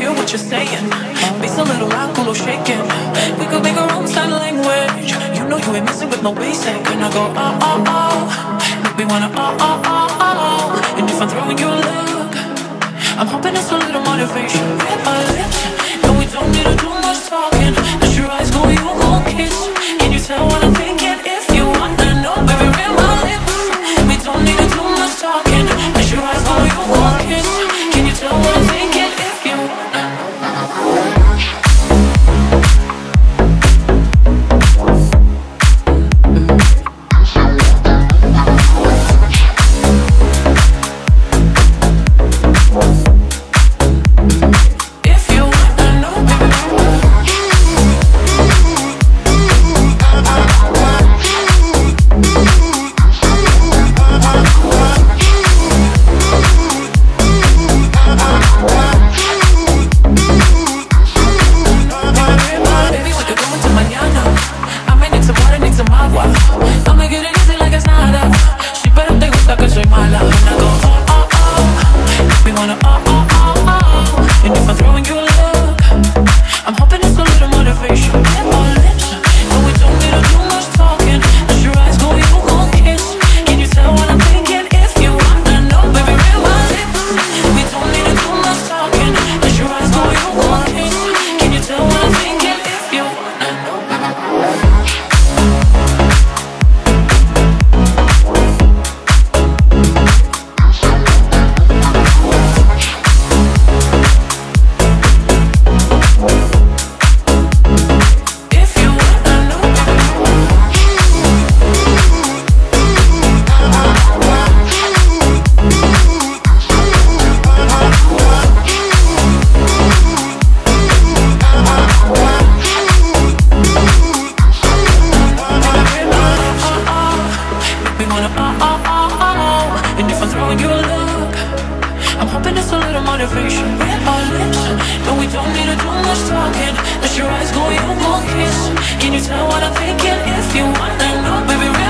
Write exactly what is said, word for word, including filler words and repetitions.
hear what you're saying. Bass a little loud, cool shaking. We could make our own sign language. You know you ain't messing with no basic. And I go, oh, oh, oh. Make me wanna, oh, oh, oh, oh. And if I'm throwing you a look, I'm hoping it's a little motivation. Red my lips, no, we don't need to do much talking. Let your eyes go, you gon' kiss. Can you tell what I'm thinking? If you wanna know, baby, red my lips. We don't need to do much talking. Let your eyes go, you gon' kiss. Can you tell what I'm thinking? If you wanna know. Can you tell what I'm thinking? If you wanna know, baby,